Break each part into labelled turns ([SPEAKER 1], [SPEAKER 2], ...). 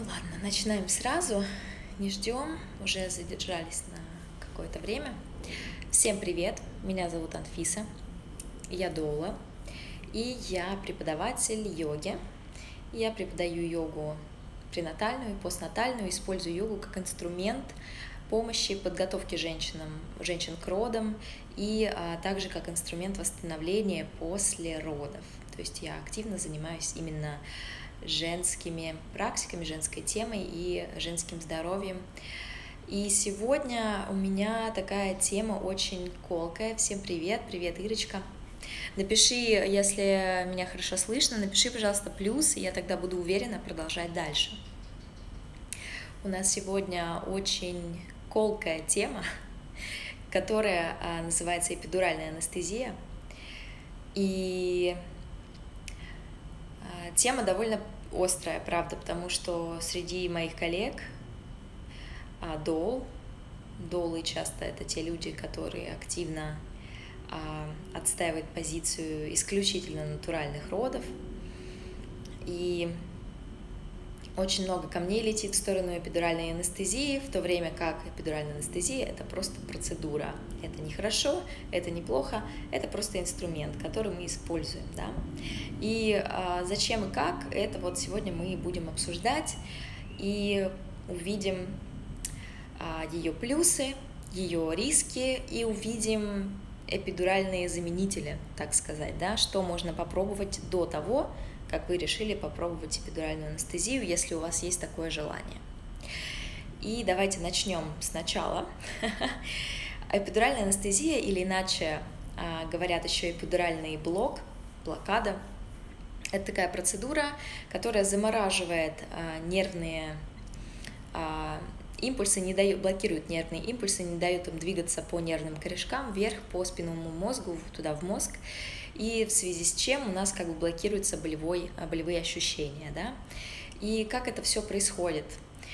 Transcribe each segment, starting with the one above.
[SPEAKER 1] Ладно, начинаем сразу, не ждем, уже задержались на какое-то время. Всем привет, меня зовут Анфиса, я доула, и я преподаватель йоги. Я преподаю йогу пренатальную и постнатальную, использую йогу как инструмент помощи подготовки женщин к родам и также как инструмент восстановления после родов. То есть я активно занимаюсь именно женскими практиками, женской темой и женским здоровьем. И сегодня у меня такая тема очень колкая. Всем привет, привет, Ирочка. Напиши, если меня хорошо слышно, напиши, пожалуйста, плюс, и я тогда буду уверена продолжать дальше. У нас сегодня очень колкая тема, которая называется эпидуральная анестезия. И тема довольно острая, правда, потому что среди моих коллег доулы часто это те люди, которые активно отстаивают позицию исключительно натуральных родов. И очень много камней летит в сторону эпидуральной анестезии, в то время как эпидуральная анестезия – это просто процедура. Это не хорошо, это неплохо, это просто инструмент, который мы используем. Да? И зачем и как, это вот сегодня мы будем обсуждать и увидим ее плюсы, ее риски и увидим эпидуральные заменители, так сказать, да, что можно попробовать до того, как вы решили попробовать эпидуральную анестезию, если у вас есть такое желание. И давайте начнем сначала. Эпидуральная анестезия, или иначе говорят еще эпидуральный блокада, это такая процедура, которая замораживает нервные импульсы, блокирует нервные импульсы, не дает им двигаться по нервным корешкам вверх по спинному мозгу, туда в мозг, и в связи с чем у нас как бы блокируются болевые ощущения. Да? И как это все происходит?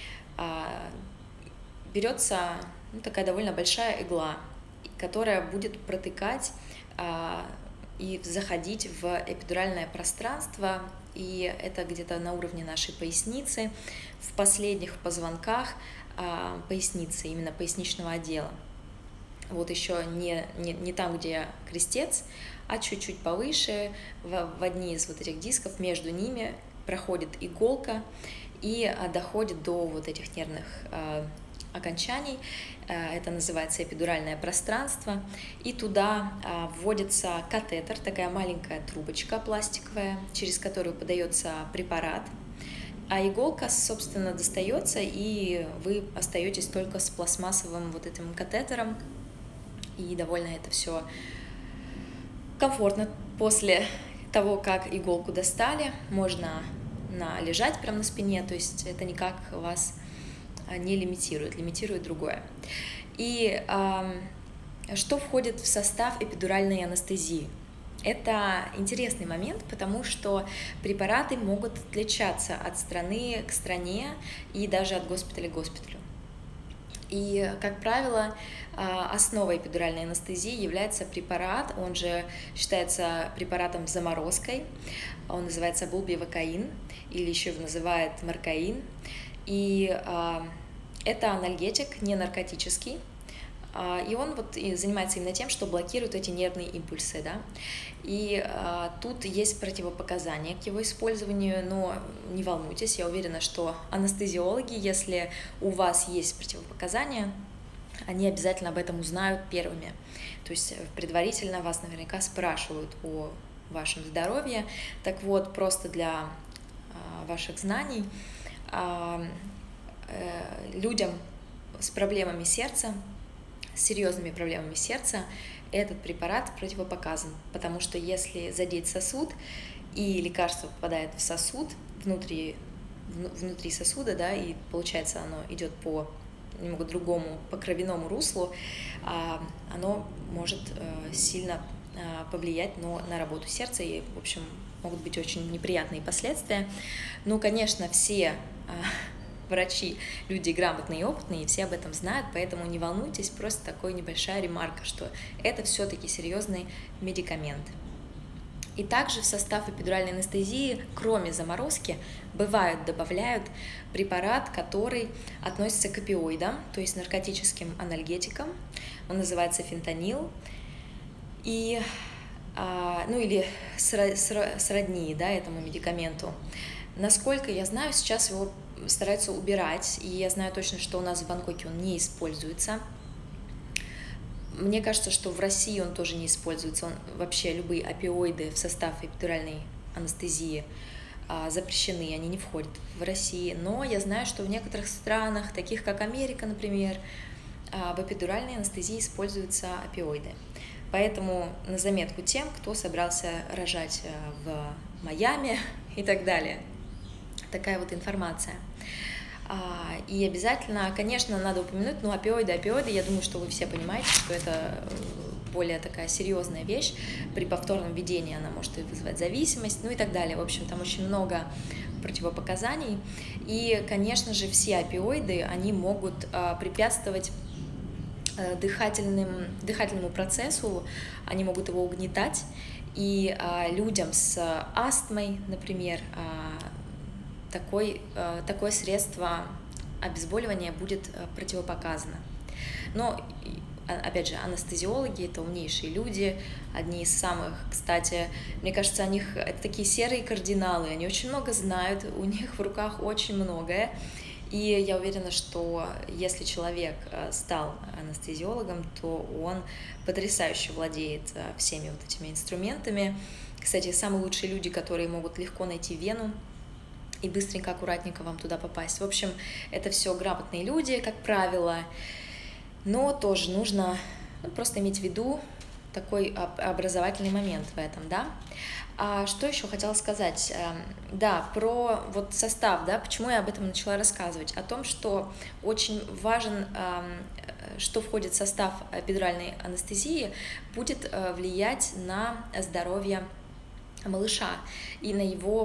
[SPEAKER 1] Берется такая довольно большая игла, которая будет протыкать и заходить в эпидуральное пространство, и это где-то на уровне нашей поясницы, в последних позвонках поясницы, именно поясничного отдела. Вот еще не там, где крестец, а чуть-чуть повыше, в одни из вот этих дисков, между ними проходит иголка и доходит до вот этих нервных окончаний. Это называется эпидуральное пространство. И туда вводится катетер, такая маленькая трубочка пластиковая, через которую подается препарат. А иголка, собственно, достается, и вы остаетесь только с пластмассовым вот этим катетером. И довольно это все комфортно. После того, как иголку достали, можно лежать прямо на спине, то есть это никак вас не лимитирует другое. И что входит в состав эпидуральной анестезии? Это интересный момент, потому что препараты могут отличаться от страны к стране и даже от госпиталя к госпиталю. И, как правило, основой эпидуральной анестезии является препарат, он же считается препаратом с заморозкой, он называется булбивакаин, или еще его называют маркаин. И это анальгетик, не наркотический, и он вот занимается именно тем, что блокирует эти нервные импульсы. Да? И тут есть противопоказания к его использованию, но не волнуйтесь, я уверена, что анестезиологи, если у вас есть противопоказания, они обязательно об этом узнают первыми. То есть предварительно вас наверняка спрашивают о вашем здоровье. Так вот, просто для ваших знаний, людям с проблемами сердца, с серьезными проблемами сердца, этот препарат противопоказан, потому что если задеть сосуд и лекарство попадает в сосуд, внутри сосуда, да, и получается оно идет по немного другому, по кровяному руслу, оно может сильно повлиять на работу сердца, и, в общем, могут быть очень неприятные последствия. Ну, конечно, все врачи, люди грамотные и опытные, все об этом знают, поэтому не волнуйтесь, просто такая небольшая ремарка, что это все-таки серьезный медикамент. И также в состав эпидуральной анестезии, кроме заморозки, добавляют препарат, который относится к опиоидам, то есть наркотическим анальгетикам. Он называется фентанил. И, ну или сродни, да, этому медикаменту. Насколько я знаю, сейчас его стараются убирать, и я знаю точно, что у нас в Бангкоке он не используется. Мне кажется, что в России он тоже не используется. Вообще любые опиоиды в состав эпидуральной анестезии запрещены, они не входят в России. Но я знаю, что в некоторых странах, таких как Америка, например, в эпидуральной анестезии используются опиоиды. Поэтому на заметку тем, кто собрался рожать в Майами и так далее. Такая вот информация. И обязательно, конечно, надо упомянуть, опиоиды, я думаю, что вы все понимаете, что это более такая серьезная вещь. При повторном введении она может и вызывать зависимость, и так далее. В общем, там очень много противопоказаний. И, конечно же, все опиоиды, они могут препятствовать дыхательному процессу, они могут его угнетать. И людям с астмой, например, такое средство обезболивания будет противопоказано. Но, опять же, анестезиологи — это умнейшие люди, одни из самых, кстати, мне кажется, это такие серые кардиналы, они очень много знают, у них в руках очень многое. И я уверена, что если человек стал анестезиологом, то он потрясающе владеет всеми вот этими инструментами. Кстати, самые лучшие люди, которые могут легко найти вену и быстренько, аккуратненько вам туда попасть. В общем, это все грамотные люди, как правило, но тоже нужно просто иметь в виду такой образовательный момент в этом, да. А что еще хотела сказать? Да, про вот состав, да, почему я об этом начала рассказывать, о том, что очень важен, что входит в состав эпидуральной анестезии, будет влиять на здоровье малыша и на его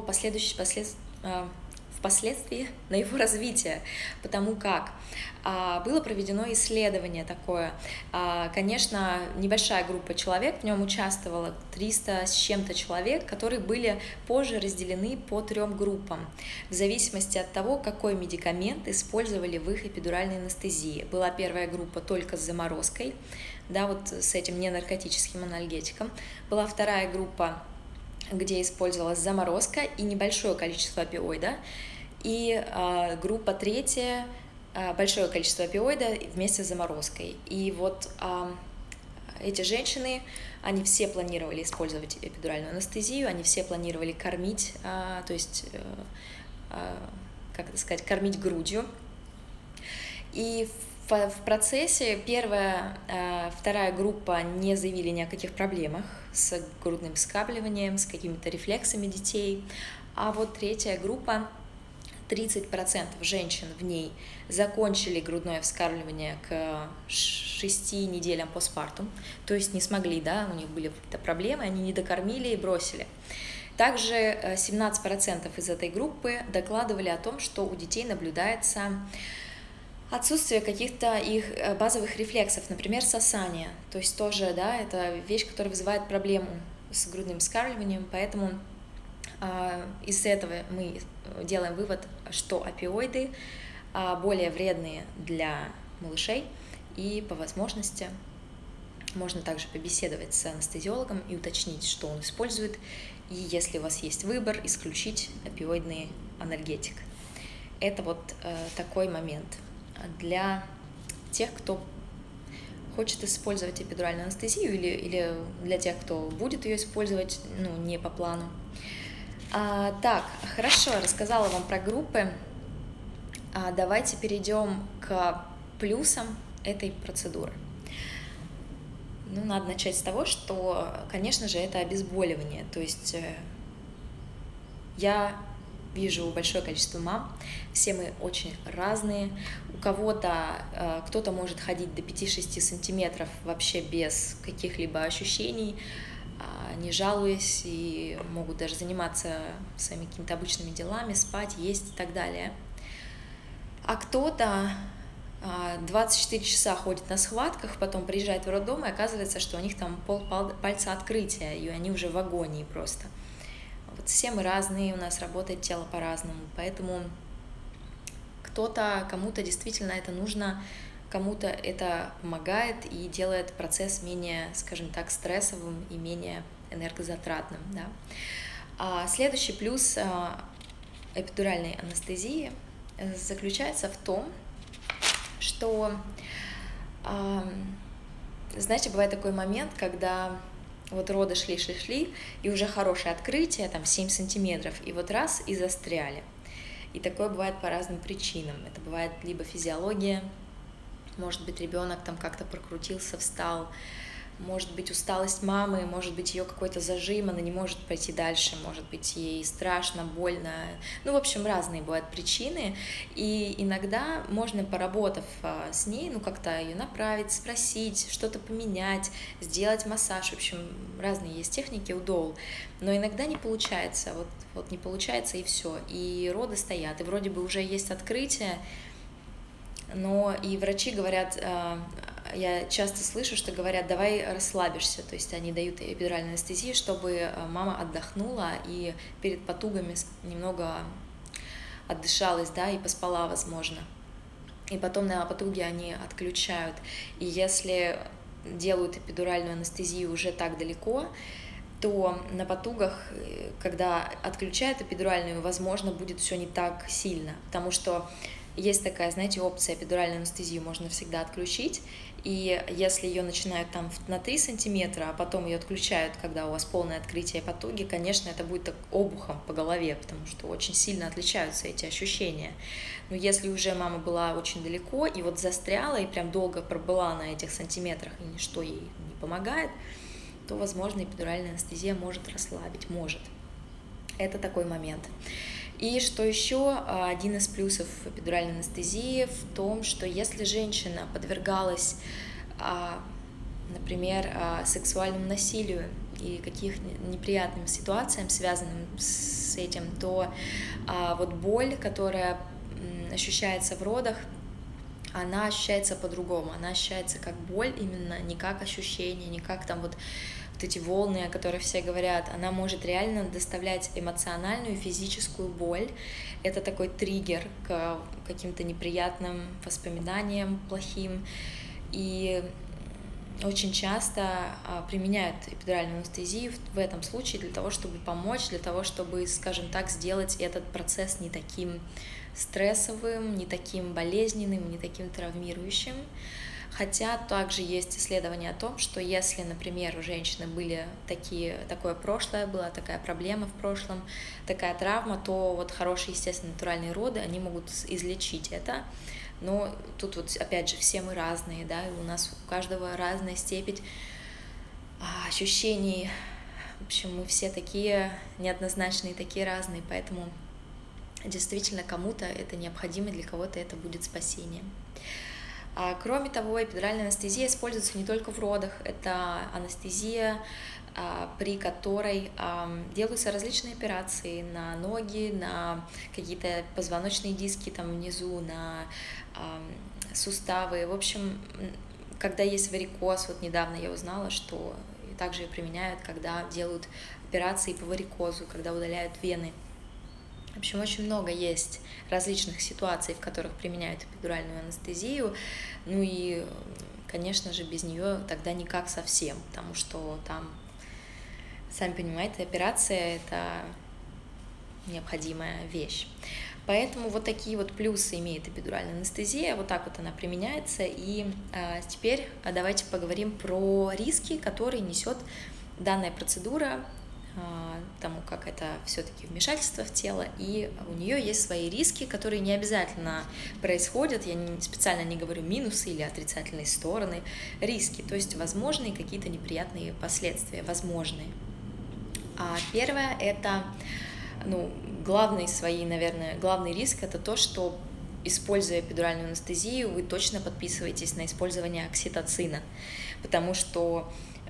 [SPEAKER 1] впоследствии на его развитие, потому как было проведено исследование такое. Конечно, небольшая группа человек, в нем участвовало 300 с чем-то человек, которые были позже разделены по 3 группам, в зависимости от того, какой медикамент использовали в их эпидуральной анестезии. Была первая группа только с заморозкой, да, вот с этим ненаркотическим анальгетиком. Была вторая группа, где использовалась заморозка и небольшое количество опиоида, и группа третья, большое количество опиоида вместе с заморозкой. И вот эти женщины, они все планировали использовать эпидуральную анестезию, они все планировали кормить, то есть, как это сказать, кормить грудью. И в процессе первая, вторая группа не заявили ни о каких проблемах с грудным вскармливанием, с какими-то рефлексами детей, а вот третья группа, 30% женщин в ней закончили грудное вскармливание к 6 неделям постпартум, то есть не смогли, да, у них были какие-то проблемы, они не докормили и бросили. Также 17% из этой группы докладывали о том, что у детей наблюдается отсутствие каких-то их базовых рефлексов, например, сосание, то есть тоже, да, это вещь, которая вызывает проблему с грудным вскармливанием, поэтому из этого мы делаем вывод, что опиоиды более вредные для малышей, и по возможности можно также побеседовать с анестезиологом и уточнить, что он использует, и если у вас есть выбор, исключить опиоидный анальгетик. Это вот такой момент для тех, кто хочет использовать эпидуральную анестезию, или для тех, кто будет ее использовать, не по плану. Так, хорошо, рассказала вам про группы. Давайте перейдем к плюсам этой процедуры. Надо начать с того, что, конечно же, это обезболивание. То есть я вижу большое количество мам, все мы очень разные. У кого-то, кто-то может ходить до 5-6 сантиметров вообще без каких-либо ощущений, не жалуясь, и могут даже заниматься своими какими-то обычными делами, спать, есть и так далее. А кто-то 24 часа ходят на схватках, потом приезжают в роддом, и оказывается, что у них там полпальца открытия, и они уже в агонии просто. Вот все мы разные, у нас работает тело по-разному, поэтому кому-то действительно это нужно, кому-то это помогает и делает процесс менее, скажем так, стрессовым и менее энергозатратным. Да? Следующий плюс эпидуральной анестезии заключается в том, что, знаете, бывает такой момент, когда вот роды шли, и уже хорошее открытие, там 7 сантиметров, и вот раз, и застряли. И такое бывает по разным причинам. Это бывает либо физиология, может быть, ребенок там как-то прокрутился, встал, может быть, усталость мамы, может быть, ее какой-то зажим, она не может пойти дальше, может быть, ей страшно, больно. Ну, в общем, разные бывают причины, и иногда можно, поработав с ней, ну, как-то ее направить, спросить, что-то поменять, сделать массаж, в общем, разные есть техники УДОЛ, но иногда не получается, вот не получается, и все, и роды стоят, и вроде бы уже есть открытие, но и врачи говорят, я часто слышу, что говорят, давай расслабишься, то есть они дают эпидуральную анестезию, чтобы мама отдохнула и перед потугами немного отдышалась, да, и поспала, возможно. И потом на потуге они отключают. И если делают эпидуральную анестезию уже так далеко, то на потугах, когда отключают эпидуральную, возможно, будет все не так сильно, потому что есть такая, знаете, опция эпидуральную анестезию можно всегда отключить, и если ее начинают там на 3 сантиметра, а потом ее отключают, когда у вас полное открытие потуги, конечно, это будет так обухом по голове, потому что очень сильно отличаются эти ощущения. Но если уже мама была очень далеко и вот застряла, и прям долго пробыла на этих сантиметрах, и ничто ей не помогает, то, возможно, эпидуральная анестезия может расслабить, может. Это такой момент. И что еще, один из плюсов эпидуральной анестезии в том, что если женщина подвергалась, например, сексуальному насилию и каких неприятным ситуациям, связанным с этим, то вот боль, которая ощущается в родах, она ощущается по-другому, она ощущается как боль именно, не как ощущение, не как там вот эти волны, о которых все говорят, она может реально доставлять эмоциональную и физическую боль. Это такой триггер к каким-то неприятным воспоминаниям, плохим. И очень часто применяют эпидуральную анестезию в этом случае для того, чтобы помочь, для того, чтобы, скажем так, сделать этот процесс не таким стрессовым, не таким болезненным, не таким травмирующим. Хотя также есть исследования о том, что если, например, у женщины были такое прошлое, была такая проблема в прошлом, такая травма, то вот хорошие, естественно, натуральные роды, они могут излечить это. Но тут вот, опять же, все мы разные, да, и у нас у каждого разная степень ощущений. В общем, мы все такие неоднозначные, такие разные, поэтому действительно кому-то это необходимо, для кого-то это будет спасением. Кроме того, эпидуральная анестезия используется не только в родах, это анестезия, при которой делаются различные операции на ноги, на какие-то позвоночные диски там внизу, на суставы. В общем, когда есть варикоз, вот недавно я узнала, что также ее применяют, когда делают операции по варикозу, когда удаляют вены. В общем, очень много есть различных ситуаций, в которых применяют эпидуральную анестезию. Ну и, конечно же, без нее тогда никак совсем, потому что там, сами понимаете, операция – это необходимая вещь. Поэтому вот такие вот плюсы имеет эпидуральная анестезия, вот так вот она применяется. И теперь давайте поговорим про риски, которые несет данная процедура, тому как это все-таки вмешательство в тело, и у нее есть свои риски, которые не обязательно происходят, я специально не говорю минусы или отрицательные стороны, риски, то есть возможные какие-то неприятные последствия, возможные. Первое — это, главный риск — это то, что, используя эпидуральную анестезию, вы точно подписываетесь на использование окситоцина, потому что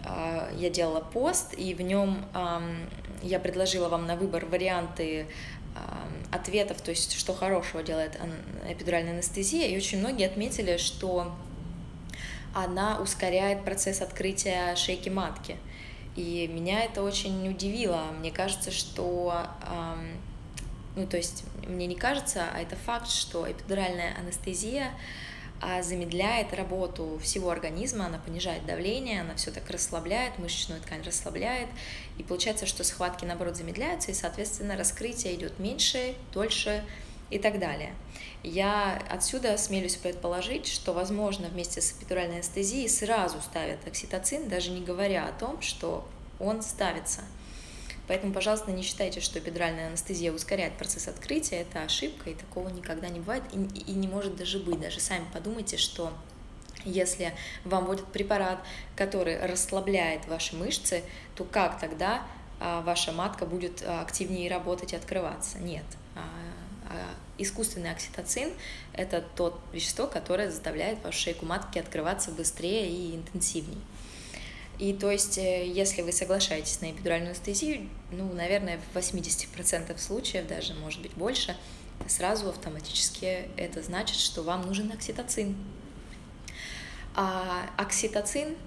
[SPEAKER 1] я делала пост, и в нем я предложила вам на выбор варианты ответов, то есть что хорошего делает эпидуральная анестезия, и очень многие отметили, что она ускоряет процесс открытия шейки матки. И меня это очень удивило. Мне кажется, что, ну то есть мне не кажется, а это факт, что эпидуральная анестезия замедляет работу всего организма, она понижает давление, она все так расслабляет, мышечную ткань расслабляет, и получается, что схватки, наоборот, замедляются, и, соответственно, раскрытие идет меньше, дольше и так далее. Я отсюда осмелюсь предположить, что, возможно, вместе с эпидуральной анестезией сразу ставят окситоцин, даже не говоря о том, что он ставится. Поэтому, пожалуйста, не считайте, что эпидуральная анестезия ускоряет процесс открытия. Это ошибка, и такого никогда не бывает, и не может даже быть. Даже сами подумайте, что если вам вводят препарат, который расслабляет ваши мышцы, то как тогда ваша матка будет активнее работать и открываться? Нет. Искусственный окситоцин – это то вещество, которое заставляет вашу шейку матки открываться быстрее и интенсивнее. И то есть, если вы соглашаетесь на эпидуральную анестезию, ну, наверное, в 80% случаев, даже, может быть, больше, сразу автоматически это значит, что вам нужен окситоцин. А окситоцин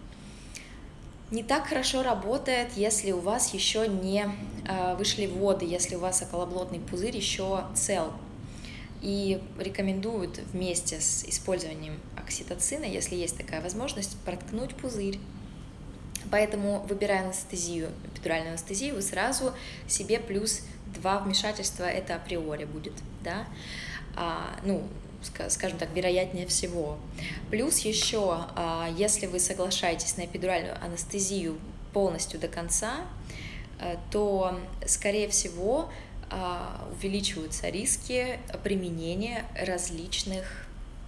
[SPEAKER 1] не так хорошо работает, если у вас еще не вышли воды, если у вас околоплотный пузырь еще цел. И рекомендуют вместе с использованием окситоцина, если есть такая возможность, проткнуть пузырь. Поэтому, выбирая анестезию, эпидуральную анестезию, вы сразу себе плюс 2 вмешательства, это априори будет, да, ну, скажем так, вероятнее всего. Плюс еще, если вы соглашаетесь на эпидуральную анестезию полностью до конца, то, скорее всего, увеличиваются риски применения различных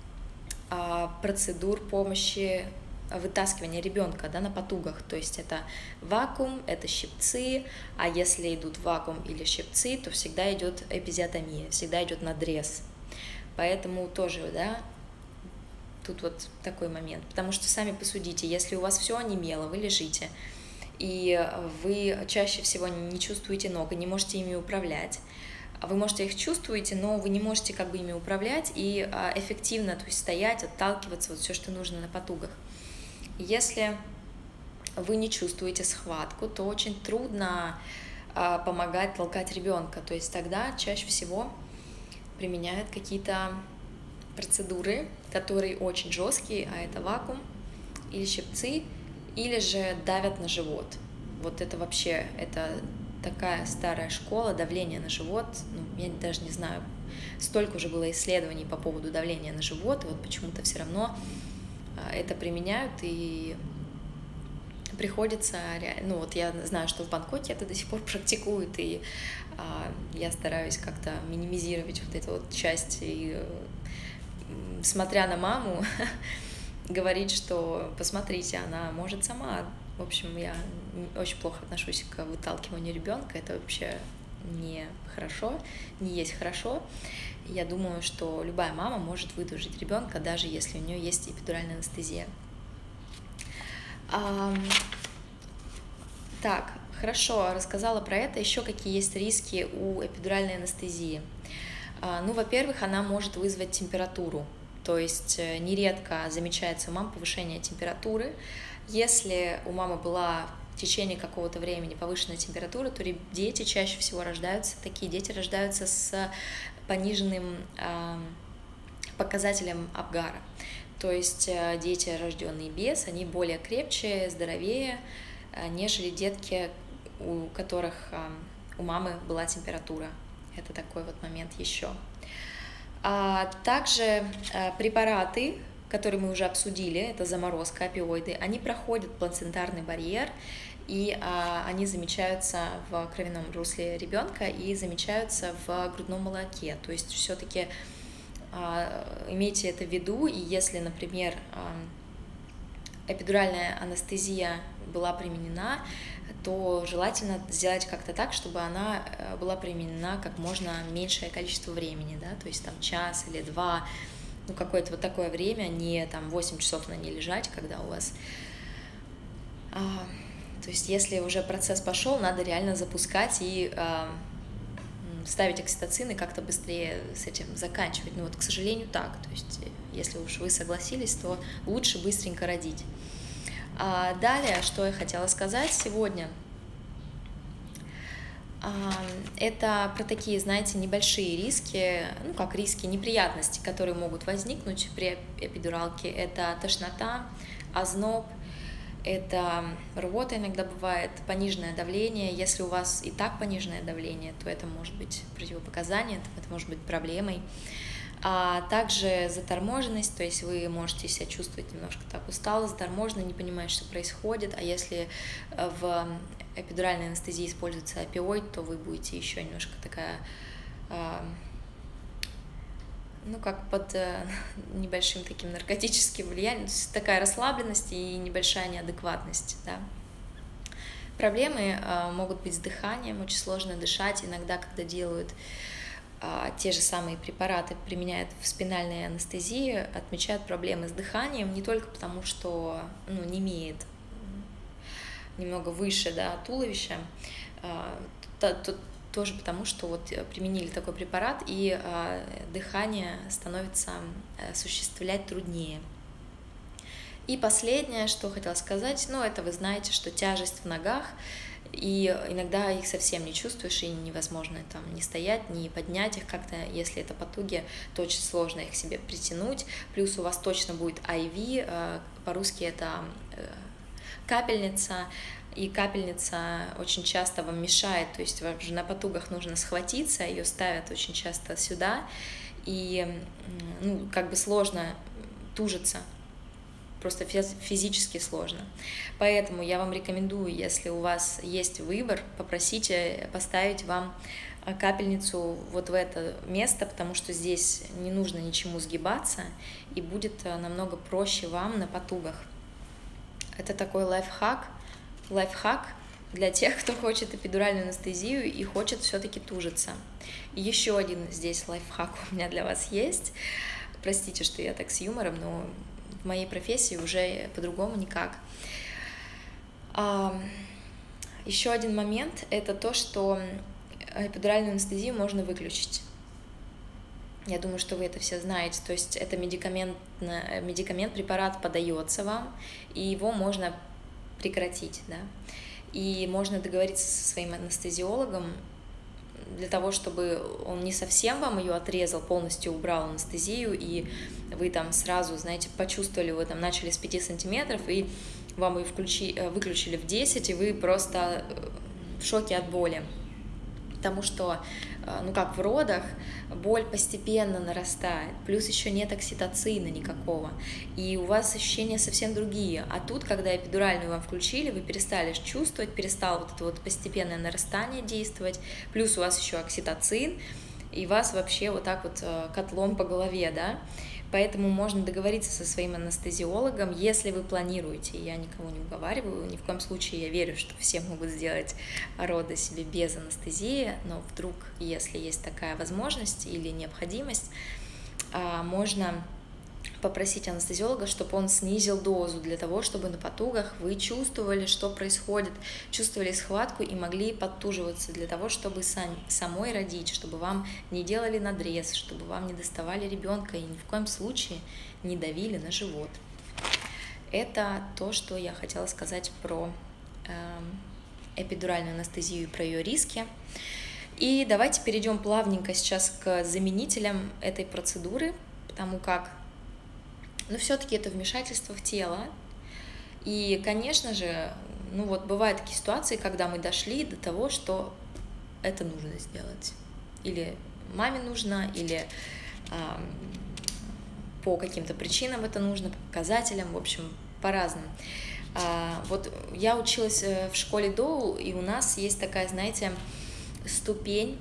[SPEAKER 1] процедур помощи вытаскивания ребенка, да, на потугах, то есть это вакуум, это щипцы, а если идут вакуум или щипцы, то всегда идет эпизиотомия, всегда идет надрез, поэтому тоже, да, тут вот такой момент, потому что сами посудите, если у вас все онемело, вы лежите, и вы чаще всего не чувствуете ног и не можете ими управлять, вы, можете, их чувствуете, но вы не можете как бы ими управлять и эффективно, то есть стоять, отталкиваться, вот все, что нужно на потугах. Если вы не чувствуете схватку, то очень трудно помогать толкать ребенка. То есть тогда чаще всего применяют какие-то процедуры, которые очень жесткие, а это вакуум или щипцы, или же давят на живот. Вот это вообще, это такая старая школа, давление на живот. Ну, я даже не знаю, столько уже было исследований по поводу давления на живот, и вот почему-то все равно это применяют, и приходится, ну вот я знаю, что в Бангкоке это до сих пор практикуют, и я стараюсь как-то минимизировать вот эту вот часть, и смотря на маму, говорить, что посмотрите, она может сама. В общем, я очень плохо отношусь к выталкиванию ребенка, это вообще не хорошо, не есть хорошо. Я думаю, что любая мама может выдержать ребенка, даже если у нее есть эпидуральная анестезия. Так, хорошо, рассказала про это. Еще какие есть риски у эпидуральной анестезии? Ну, во-первых, она может вызвать температуру. То есть нередко замечается у мам повышение температуры. Если у мамы была в течение какого-то времени повышенная температура, то дети чаще всего рождаются, такие дети рождаются с пониженным показателем Апгара. То есть дети, рожденные без, они более крепче, здоровее, нежели детки, у которых у мамы была температура. Это такой вот момент еще. Также препараты, которые мы уже обсудили, это заморозка, опиоиды, они проходят плацентарный барьер, и они замечаются в кровяном русле ребенка и замечаются в грудном молоке. То есть все-таки имейте это в виду, и если, например, эпидуральная анестезия была применена, то желательно сделать как-то так, чтобы она была применена как можно меньшее количество времени, да, то есть там час или 2, ну какое-то вот такое время, не там 8 часов на ней лежать, когда у вас То есть если уже процесс пошел, надо реально запускать и ставить окситоцин и как-то быстрее с этим заканчивать. Но вот, к сожалению, так. То есть если уж вы согласились, то лучше быстренько родить. Далее, что я хотела сказать сегодня, это про такие, знаете, небольшие риски, ну как риски, неприятности, которые могут возникнуть при эпидуралке. Это тошнота, озноб, это рвота иногда бывает, пониженное давление. Если у вас и так пониженное давление, то это может быть противопоказание, это может быть проблемой. А также заторможенность, то есть вы можете себя чувствовать немножко так устало, заторможенно, не понимаете, что происходит, а если в эпидуральной анестезии используется опиоид, то вы будете еще немножко такая, ну, как под небольшим таким наркотическим влиянием, то есть такая расслабленность и небольшая неадекватность, да. Проблемы могут быть с дыханием, очень сложно дышать, иногда, когда делают те же самые препараты, применяют в спинальной анестезии, отмечают проблемы с дыханием не только потому, что не имеет немного выше, да, туловища, тоже потому, что вот применили такой препарат, и дыхание становится осуществлять труднее. И последнее, что хотела сказать, это вы знаете, что тяжесть в ногах, и иногда их совсем не чувствуешь, и невозможно там не стоять, не поднять их как-то, если это потуги, то очень сложно их к себе притянуть, плюс у вас точно будет IV, по-русски это капельница, и капельница очень часто вам мешает, то есть вам же на потугах нужно схватиться, ее ставят очень часто сюда, и как бы сложно тужиться, просто физически сложно. Поэтому я вам рекомендую, если у вас есть выбор, попросите поставить вам капельницу вот в это место, потому что здесь не нужно ничему сгибаться, и будет намного проще вам на потугах. Это такой лайфхак для тех, кто хочет эпидуральную анестезию и хочет все-таки тужиться. И еще один здесь лайфхак у меня для вас есть. Простите, что я так с юмором, но в моей профессии уже по-другому никак. Еще один момент – это то, что эпидуральную анестезию можно выключить. Я думаю, что вы это все знаете. То есть это медикамент, препарат подается вам, и его можно прекратить, да? И можно договориться со своим анестезиологом для того, чтобы он не совсем вам ее отрезал, полностью убрал анестезию, и вы там сразу, знаете, почувствовали, вы там начали с 5 сантиметров, и вам ее выключили в 10, и вы просто в шоке от боли. Потому что, как в родах, боль постепенно нарастает, плюс еще нет окситоцина никакого, и у вас ощущения совсем другие. А тут, когда эпидуральную вам включили, вы перестали чувствовать, перестало вот это вот постепенное нарастание действовать, плюс у вас еще окситоцин, и вас вообще вот так вот котлом по голове, да. Поэтому можно договориться со своим анестезиологом, если вы планируете. Я никого не уговариваю, ни в коем случае я верю, что все могут сделать роды себе без анестезии, но вдруг, если есть такая возможность или необходимость, можно попросить анестезиолога, чтобы он снизил дозу для того, чтобы на потугах вы чувствовали, что происходит, чувствовали схватку и могли подтуживаться для того, чтобы самой родить, чтобы вам не делали надрез, чтобы вам не доставали ребенка и ни в коем случае не давили на живот. Это то, что я хотела сказать про эпидуральную анестезию и про ее риски. И давайте перейдем плавненько сейчас к заменителям этой процедуры, потому как но все-таки это вмешательство в тело. И, конечно же, бывают такие ситуации, когда мы дошли до того, что это нужно сделать. Или маме нужно, или по каким-то причинам это нужно, по показателям, в общем, по-разному. Вот я училась в школе Доул, и у нас есть такая, знаете, ступень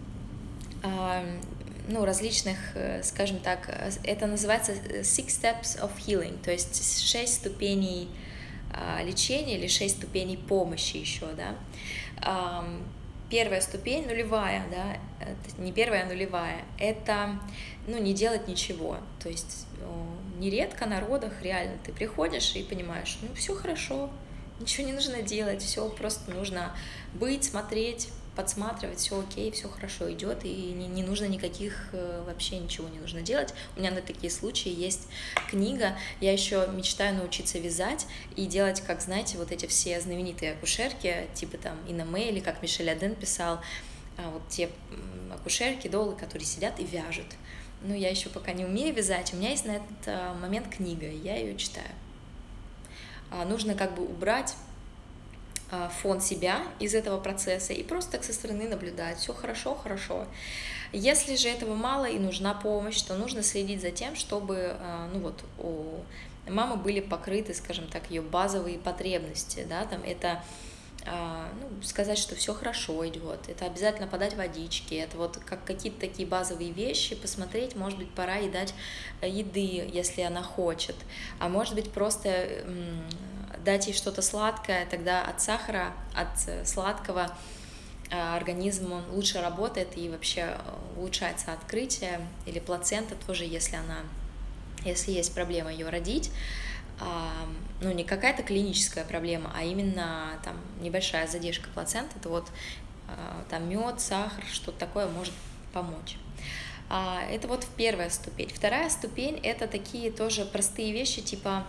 [SPEAKER 1] различных, скажем так, это называется Six Steps of Healing, то есть 6 ступеней лечения или 6 ступеней помощи еще, да. Первая ступень, нулевая, да, не первая, а нулевая, это, не делать ничего, то есть нередко на родах реально ты приходишь и понимаешь, все хорошо, ничего не нужно делать, все просто нужно быть, смотреть, подсматривать, все окей, все хорошо идет, и не нужно никаких, вообще ничего не нужно делать. У меня на такие случаи есть книга, я еще мечтаю научиться вязать и делать, как, знаете, вот эти все знаменитые акушерки, типа там Инна Мэй, или как Мишель Аден писал, вот те акушерки, долы, которые сидят и вяжут. Но я еще пока не умею вязать, у меня есть на этот момент книга, я ее читаю. Нужно как бы убрать фон себя из этого процесса и просто так со стороны наблюдать. Все хорошо, хорошо. Если же этого мало и нужна помощь, то нужно следить за тем, чтобы у мамы были покрыты, скажем так, ее базовые потребности. Да? Там это сказать, что все хорошо идет, это обязательно подать водички, это вот как какие-то такие базовые вещи, посмотреть, может быть, пора ей дать еды, если она хочет, а может быть, просто дать ей что-то сладкое, тогда от сахара, от сладкого организм он лучше работает и вообще улучшается открытие, или плацента тоже, если есть проблема ее родить, не какая-то клиническая проблема, а именно там небольшая задержка плаценты, это вот там мед, сахар, что-то такое может помочь. Это вот первая ступень. Вторая ступень — это такие тоже простые вещи, типа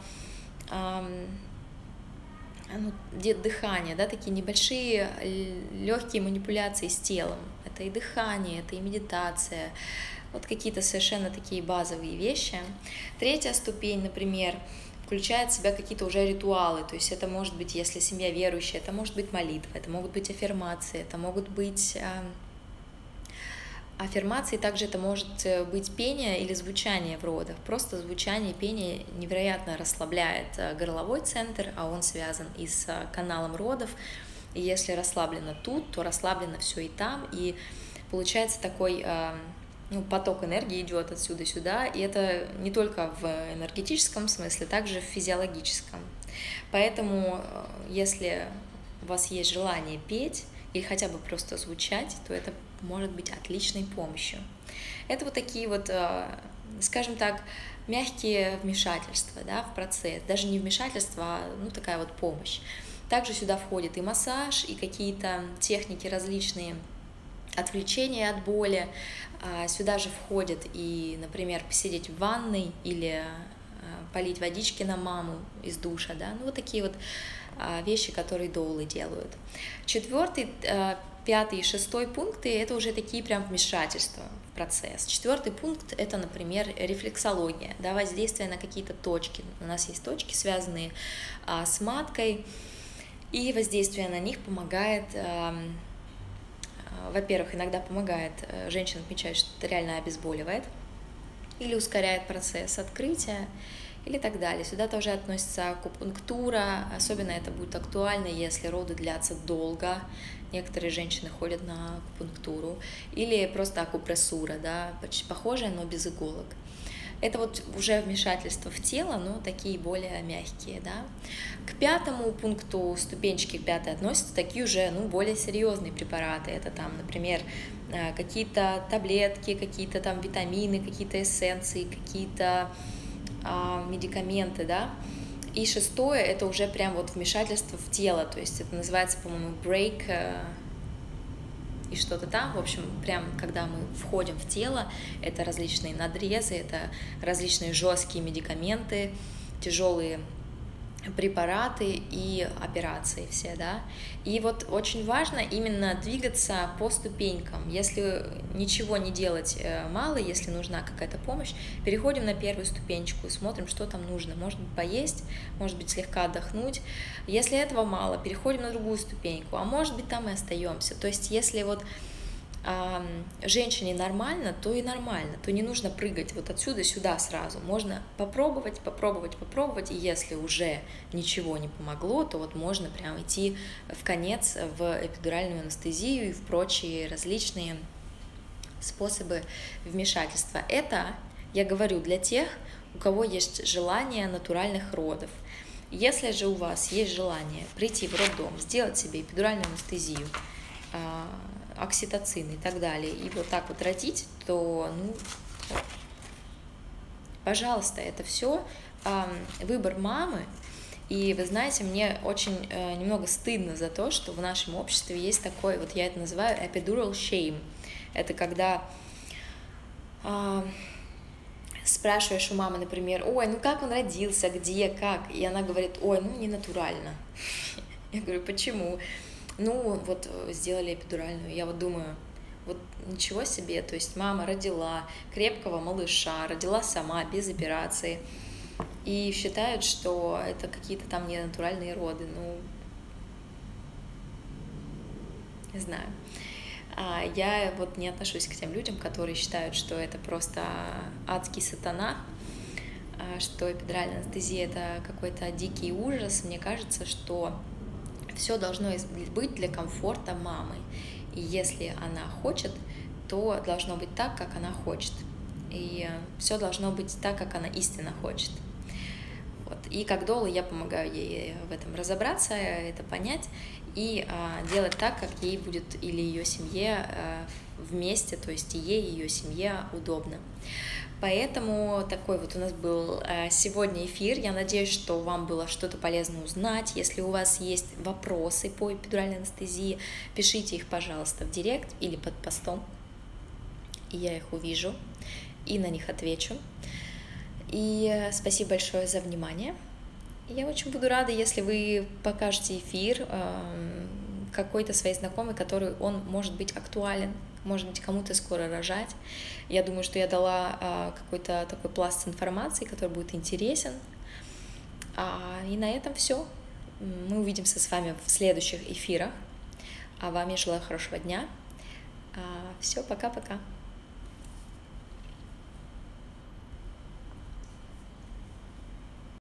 [SPEAKER 1] дыхание, да, такие небольшие легкие манипуляции с телом. Это и дыхание, это и медитация, вот какие-то совершенно такие базовые вещи. Третья ступень, например, включает в себя какие-то уже ритуалы, то есть это может быть, если семья верующая, это может быть молитва, это могут быть аффирмации, это могут быть аффирмации, также это может быть пение или звучание в родах. Просто звучание, пение невероятно расслабляет горловой центр, а он связан и с каналом родов, и если расслаблено тут, то расслаблено все и там, и получается такой поток энергии идет отсюда сюда, и это не только в энергетическом смысле, также в физиологическом. Поэтому, если у вас есть желание петь или хотя бы просто звучать, то это может быть отличной помощью. Это вот такие вот, скажем так, мягкие вмешательства, да, в процесс, даже не вмешательство, а такая вот помощь. Также сюда входит и массаж, и какие-то техники различные, отвлечение от боли. Сюда же входит и, например, посидеть в ванной или полить водички на маму из душа, да, вот такие вот вещи, которые доулы делают. 4., 5. и 6. пункты — это уже такие прям вмешательства в процесс. 4. пункт — это, например, рефлексология, да, воздействие на какие-то точки. У нас есть точки, связанные с маткой, и воздействие на них помогает. Во-первых, иногда помогает, женщина отмечает, что это реально обезболивает или ускоряет процесс открытия или так далее. Сюда тоже относится акупунктура, особенно это будет актуально, если роды длятся долго. Некоторые женщины ходят на акупунктуру, или просто акупрессура, да, почти похожая, но без иголок. Это вот уже вмешательство в тело, но такие более мягкие, да. К 5. пункту, ступенчики к 5 относятся такие уже, более серьезные препараты. Это там, например, какие-то таблетки, какие-то там витамины, какие-то эссенции, какие-то медикаменты, да. И 6. это уже прям вот вмешательство в тело, то есть это называется, по-моему, break и что-то там, в общем, прям когда мы входим в тело, это различные надрезы, это различные жесткие медикаменты, тяжелые препараты и операции все, да. И вот очень важно именно двигаться по ступенькам. Если ничего не делать мало, если нужна какая-то помощь, переходим на 1. ступенечку и смотрим, что там нужно. Может быть, поесть, может быть, слегка отдохнуть. Если этого мало, переходим на другую ступеньку, а может быть, там и остаемся. То есть, если вот женщине нормально, то и нормально, то не нужно прыгать вот отсюда сюда сразу. Можно попробовать, и если уже ничего не помогло, то вот можно прям идти в конец в эпидуральную анестезию и в прочие различные способы вмешательства. Это, я говорю, для тех, у кого есть желание натуральных родов. Если же у вас есть желание прийти в роддом, сделать себе эпидуральную анестезию, окситоцин и так далее, и вот так вот родить, то, пожалуйста, это все выбор мамы, И вы знаете, мне очень немного стыдно за то, что в нашем обществе есть такой, вот я это называю epidural shame. Это когда спрашиваешь у мамы, например, ой, ну как он родился, где, как? И она говорит, ой, ну не натурально. Я говорю, почему? Ну вот сделали эпидуральную. Я вот думаю, вот ничего себе, то есть мама родила крепкого малыша, родила сама, без операции. И считают, что это какие-то там ненатуральные роды. Ну, не знаю. Я вот не отношусь к тем людям, которые считают, что это просто адский сатана, что эпидуральная анестезия — это какой-то дикий ужас. Мне кажется, что все должно быть для комфорта мамы. И если она хочет, то должно быть так, как она хочет. И все должно быть так, как она истинно хочет. Вот. И как доула я помогаю ей в этом разобраться, это понять и делать так, как ей будет или ее семье вместе, то есть и ей, и ее семье удобно. Поэтому такой вот у нас был сегодня эфир. Я надеюсь, что вам было что-то полезно узнать. Если у вас есть вопросы по эпидуральной анестезии, пишите их, пожалуйста, в директ или под постом, и я их увижу и на них отвечу. И спасибо большое за внимание. Я очень буду рада, если вы покажете эфир какой-то своей знакомой, который он может быть актуален, может быть, кому-то скоро рожать. Я думаю, что я дала какой-то такой пласт информации, который будет интересен. И на этом все. Мы увидимся с вами в следующих эфирах. А вам я желаю хорошего дня. Все, пока-пока.